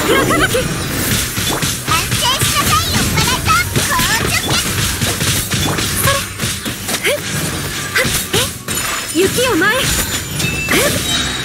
桜吹雪。 安定しなさいよバラさん。高直結。 それ。雪を前。